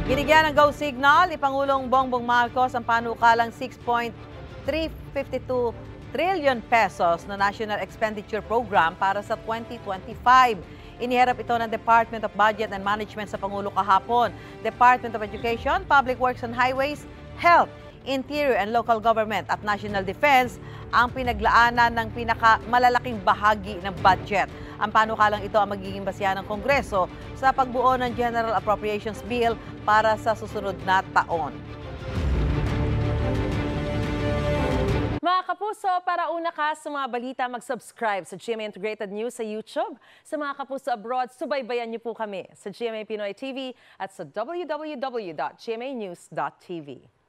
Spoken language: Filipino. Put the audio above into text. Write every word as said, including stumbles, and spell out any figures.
Binigyan ng go signal ni Pangulong Bongbong Marcos ang panukalang six point three five two trillion pesos na National Expenditure Program para sa twenty twenty-five. Iniharap ito ng Department of Budget and Management sa Pangulo kahapon. Department of Education, Public Works and Highways, Health, Interior and Local Government at National Defense ang pinaglaanan ng pinakamalalaking bahagi ng budget. Ang panukalang ito ang magiging basihan ng Kongreso sa pagbuo ng General Appropriations Bill para sa susunod na taon. Mga kapuso, para una ka sa mga balita, mag-subscribe sa G M A Integrated News sa YouTube. Sa mga kapuso abroad, subaybayan niyo po kami sa G M A Pinoy T V at sa w w w dot g m a news dot t v.